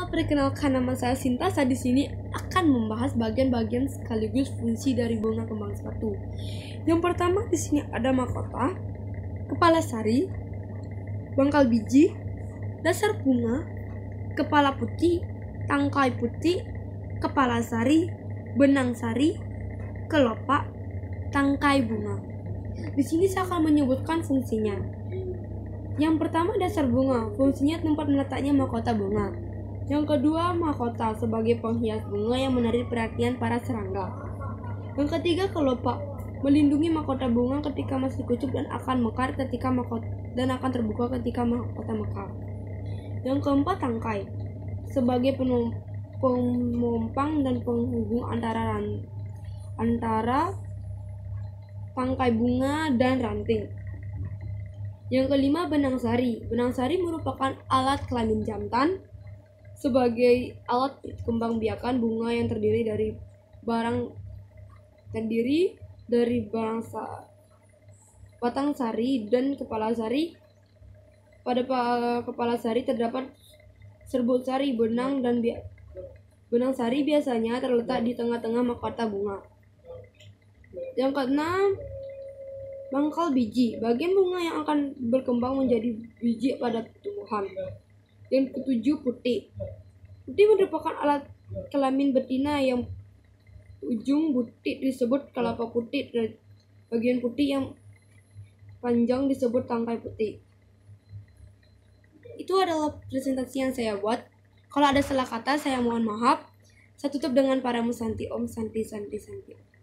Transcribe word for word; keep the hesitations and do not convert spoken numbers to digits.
Halo, perkenalkan nama saya Sinta. Saya di sini akan membahas bagian-bagian sekaligus fungsi dari bunga kembang sepatu. Yang pertama di sini ada mahkota, kepala sari, bangkal biji, dasar bunga, kepala putih, tangkai putih, kepala sari, benang sari, kelopak, tangkai bunga. Di sini saya akan menyebutkan fungsinya. Yang pertama dasar bunga, fungsinya tempat meletaknya mahkota bunga. Yang kedua, mahkota sebagai penghias bunga yang menarik perhatian para serangga. Yang ketiga, kelopak, melindungi mahkota bunga ketika masih kucup dan akan mekar ketika mahkota dan akan terbuka ketika mahkota mekar. Yang keempat, tangkai, sebagai pemompang dan penghubung antara antara tangkai bunga dan ranting. Yang kelima, benang sari. Benang sari merupakan alat kelamin jantan sebagai alat kembang biakan bunga yang terdiri dari barang terdiri dari barang sa, batang sari dan kepala sari. Pada kepala sari terdapat serbuk sari. Benang dan bi- benang sari biasanya terletak di tengah-tengah mahkota bunga. Yang keenam, bangkal biji, bagian bunga yang akan berkembang menjadi biji pada tumbuhan. Yang ketujuh, putih. Putih merupakan alat kelamin betina yang ujung butir disebut kelapa putih dan bagian putih yang panjang disebut tangkai putih. Itu adalah presentasi yang saya buat. Kalau ada salah kata saya mohon maaf. Saya tutup dengan para musanti Om Santi Santi Santi.